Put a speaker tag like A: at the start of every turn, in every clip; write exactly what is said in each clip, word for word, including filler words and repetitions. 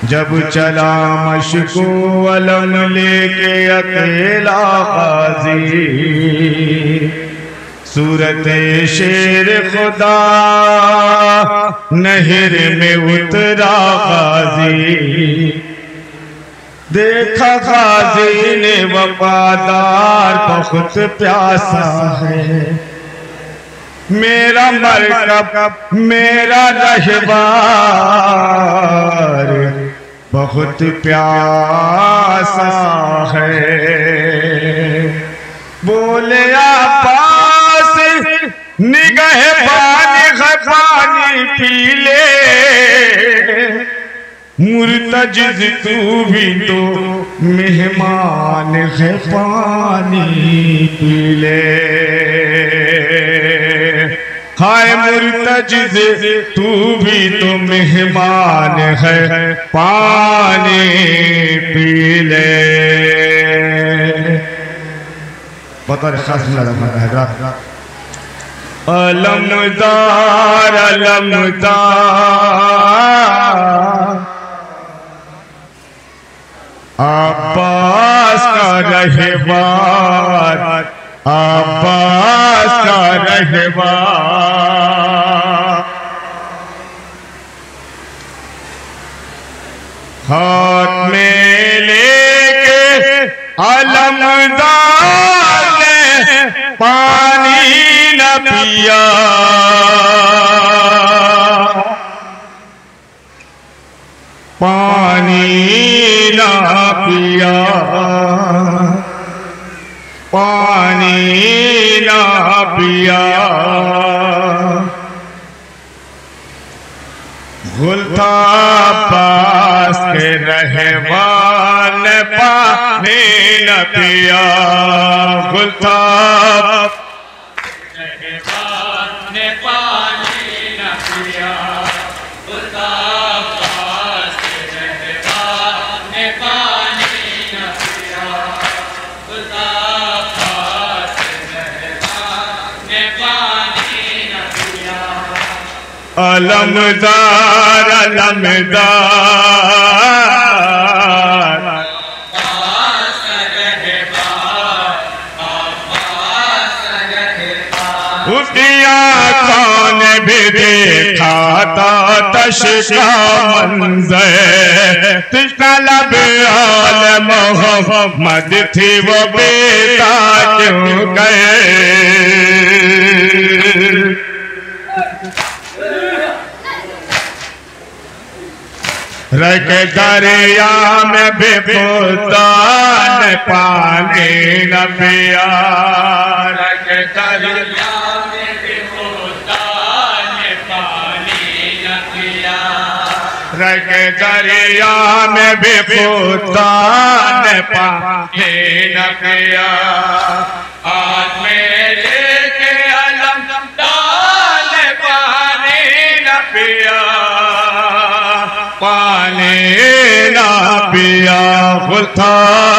A: जब चला मशको अलम लेके अकेला गाजी, सूरत शेर खुदा नहर में उतरा गाजी। देखा गाजी ने वफादार बहुत प्यासा है, मेरा मरकब मेरा रहबार बहुत प्यासा है। बोले आपास निगाह पानी है पानी पी ले, मुर्तजिज तू भी तो मेहमान है पानी पी ले। हाय मुर्तजिज तू भी तो मेहमान है पानी पी ले। बतौर खास अलमदार अलमदार अब्बास का रहबार, अब्बास का रहबार। हाथ में लेके अलमदार ने पानी न पिया, पानी न पिया, पानी ना पिया। गुलता पास के रहमान पानी न पिया, गुलता रहमान पानी न पिया, गुलता पास के रहमान पानी न पिया, गुलता अलमदार अलमदार उसकी आँखों ने भी देखा था तश का मंज़र, तिश्का लब आल मोहम्मद थी वो बेटा क्यों गए। रख दरिया में बेखुदान पानी न पिया, रख दरिया में बेखुदान पानी न पिया, रख दरिया में बेखुदान पानी न पिया। हाथ में लेके अलमदार पानी न पिया, पानी ना पिया, गुलता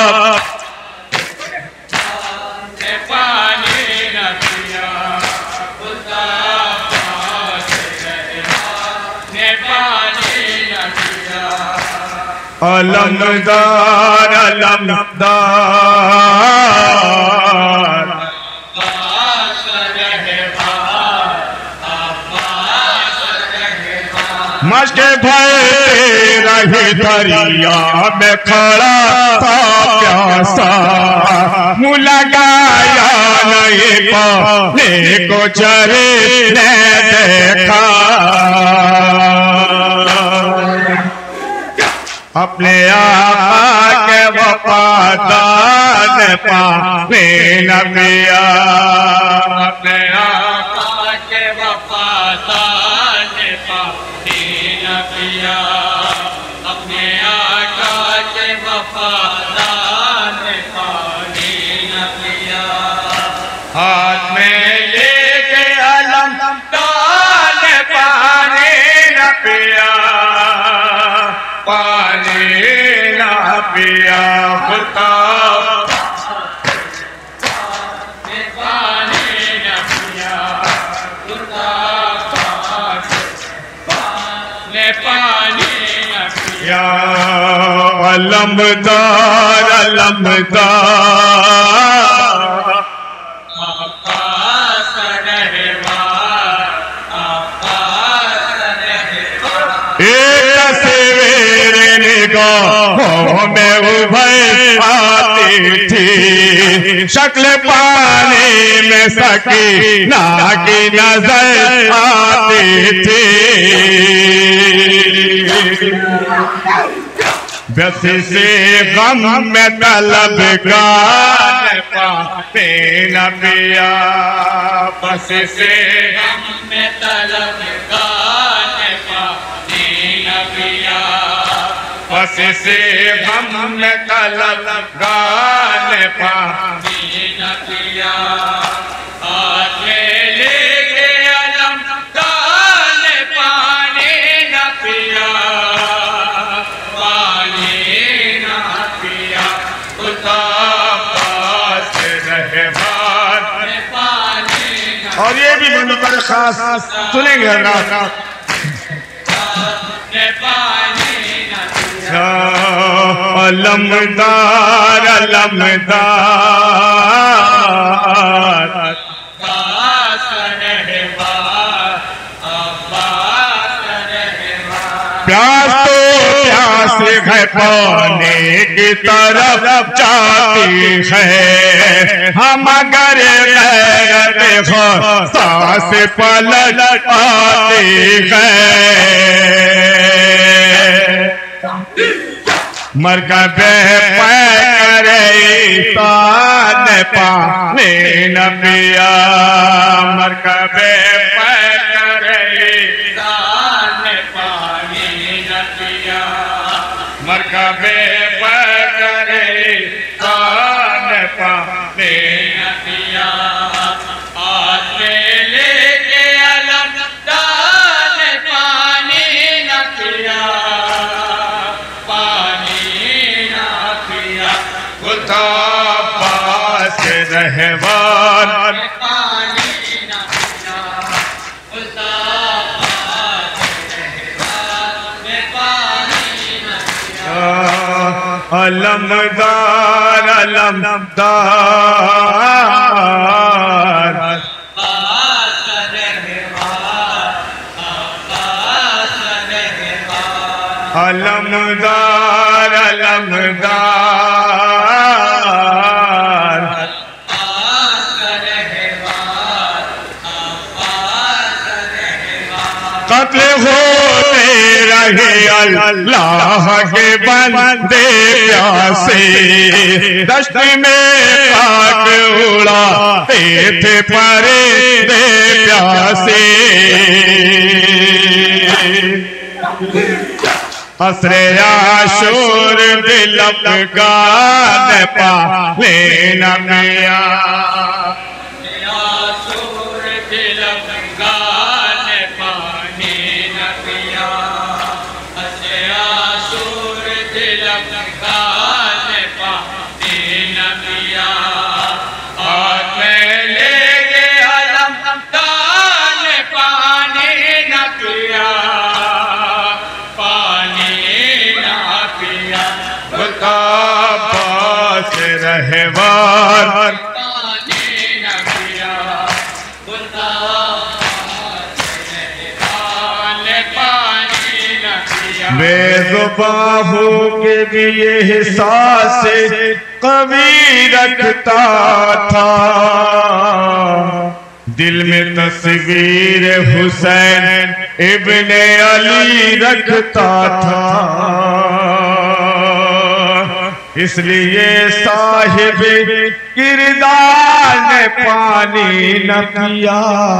A: पानी ना पिया, गुलता ने पानी ना पिया। अलमदार अलमदार मश्क भरे रहे दरिया में खड़ा था प्यासा, मुँह लगाया नहीं पाने को चरे ने देखा। अपने आका के वफादार पानी न पिया, अपने आका के वफादार पानी न पिया, अपने आका के वफादार पानी न पिया। हाथ में लेके अलमदार पानी न पिया, पानी न पिया, खुदा पानी न पिया, खुदा ने पानी न पिया। अलमदार अलमदार एक तस्वीर निगाहों में उभर आती थी, शक्ल पानी में सकीना की नजर आती थी। बस से गम में तलबगार पाते न पिया, बस से गम में तलबगार पाते न पिया, बस से गम में तलबगार पाते न पिया। आगे लेके अलम गाल पानी न पिया, और ये भी मुनकर खास सुनेंगे हजरात। अलमदार अलमदार प्यास तो प्यास है पाने की तरफ जाती है, हम अगर गैरत हो सांस पलट आती है। मरकबे करे तान पानी न पिया, मरकबे करे तान पानी न पिया, मरकबे करे तान पानी न पिया। हाथ में लेके अलम दान पानी न पिया, पानी न पिया। खुदा पास रहमान पानी न पिया, खुदा पास रहमान पानी न पिया। अलमदार अलमदार अलमदार अलमदार कत्ल होते रहे अल्लाह के बंदे प्यासे, दश्त में पाक उड़ाते थे परिंदे प्यासे। असरे आशूर दिलम गान पाले न पिया, आशूर दिलम गान पाले न पिया, असरे आशूर दिलम गान पाले न पिया। हाथ में लेके अलम दान पानी न पिया, पास रहमान पानी न पिया, खुदा पानी न पिया। बेज़ुबां हूँ के भी ये एहसास कभी रखता था, दिल में तस्वीर हुसैन इब्ने अली रखता था। इसलिए साहिब किरदार ने पानी न पिया,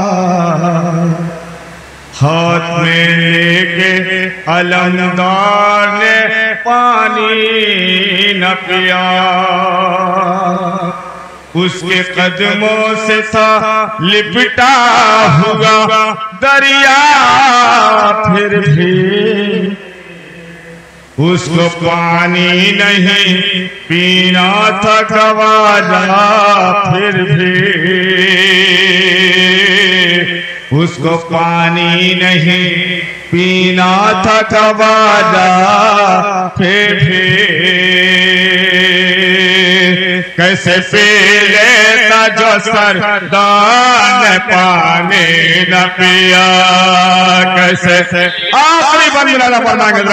A: हाथ में लेके अलमदार ने पानी न पिया। उसके कदमों से था लिपटा हुआ दरिया, फिर भी उसको पानी नहीं पीना था गवारा, फिर भी उसको पानी नहीं पीना था गवारा फिर भी कैसे पी लेता जो सरदार पानी न पिया। कैसे आखिरी बंद मिलाना पड़ेंगे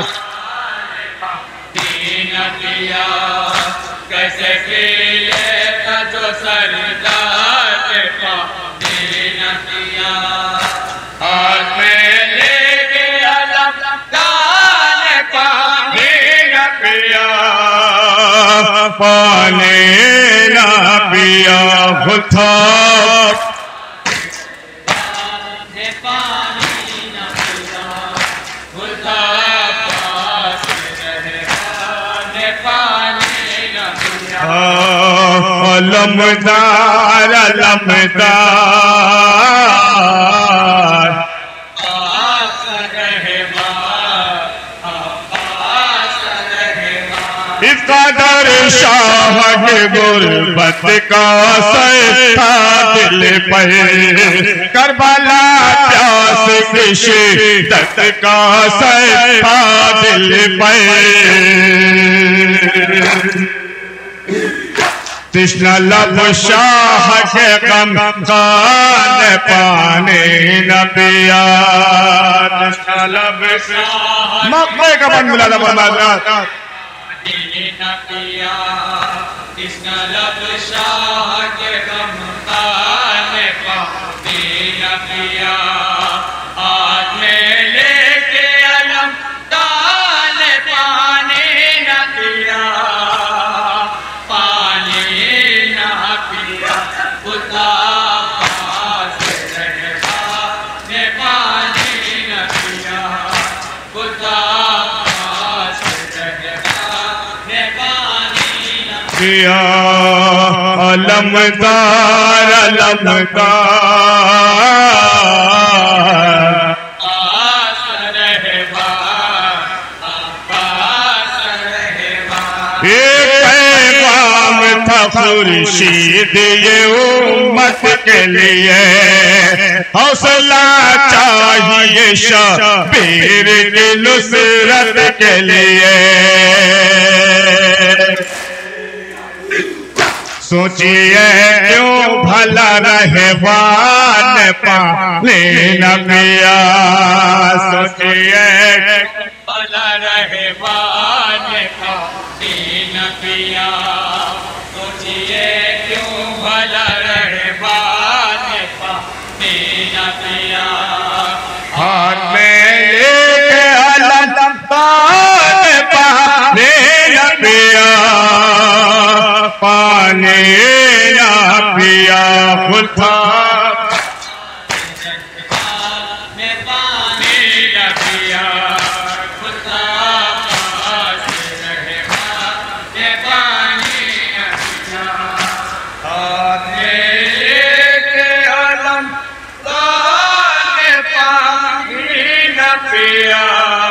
B: कैसे पी लेता जो सरदार पानी न पिया। हाथ में लेके अलम दान पानी न पिया।
A: पानी न पिया भूथा लमदार लमदार इसका दर शाह के गुरबत का सैथा दिल पर करबला प्यास की शिद्दत का सैथा दिल पर। कृष्ण लब शाह के गम खान पाने न पिया। कृष्ण लब शाह मक्के का बन मिला लब
B: न पिया। कृष्ण लब शाह के गम खान पाने न पिया। हाथ में लेके अलम दान पानी न पिया।
A: पिया अलमदार अलमदार एक पैगाम था खुर्शीद ये उम्मत के लिए। हौसला चाहिए शबीर की नुसरत के लिए। सोचिए क्यों भला रहे वान पानी न पिया। सोचिए
B: भला रहे वान पानी न पिया। सोचिए क्यों भला रहे वान पानी न पिया।
A: हाथ में लेके अलम दान पानी न पिया। पानी न पिया खुदा
B: में पानी न पिया। खुदा पास रहे में पानी न पिया। हाथ में लेके अलम दान पानी न पिया।